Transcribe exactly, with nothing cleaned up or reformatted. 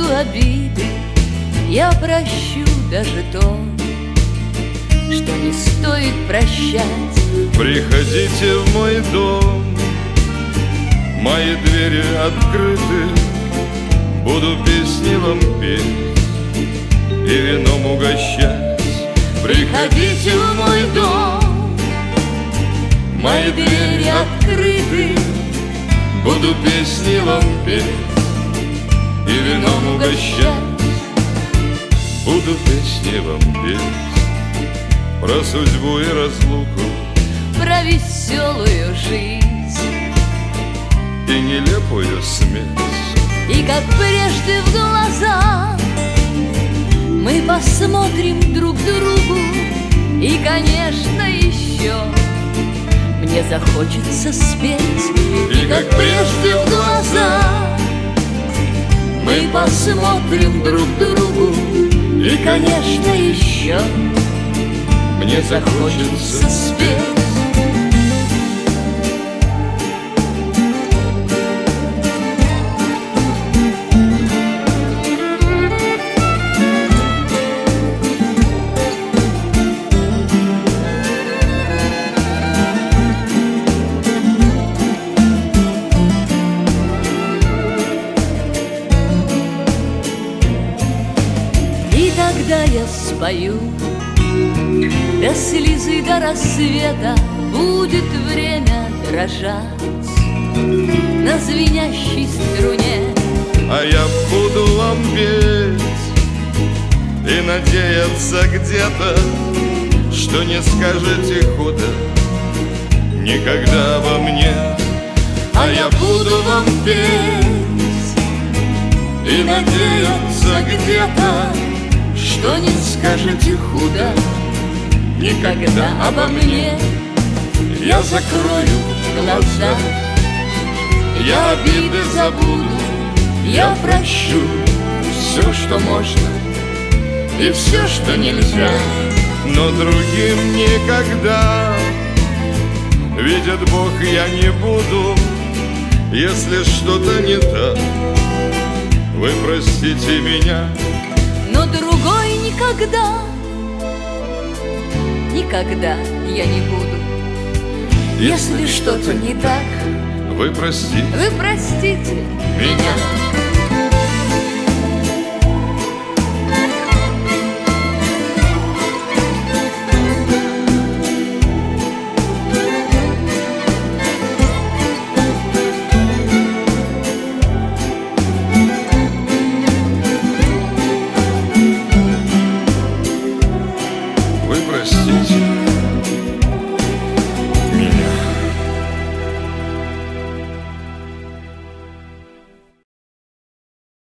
забуду обиды, я прощу даже то, что не стоит прощать. Приходите в мой дом, мои двери открыты, буду песни вам петь и вином угощать. Приходите в мой дом, мои двери открыты, буду песни вам петь и вином угощать. Буду песни вам петь про судьбу и разлуку, про веселую жизнь и нелепую смерть. И как прежде в глаза мы посмотрим друг другу, и, конечно, еще мне захочется спеть. И как прежде в глаза мы посмотрим друг другу, и, конечно, еще мне захочется спеть. Когда я спою, до слезы, до рассвета будет время дрожать на звенящей струне. А я буду вам петь и надеяться где-то, что не скажете худо никогда обо мне. А я буду вам петь и надеяться где-то, что не скажете худо никогда обо мне. Я закрою глаза, я обиды забуду, я прощу все, что можно, и все, что нельзя. Но другим никогда, видит Бог, я не буду. Если что-то не так, вы простите меня. Но другой никогда, никогда я не буду. Если что-то не так, вы простите, вы простите меня. вы простите.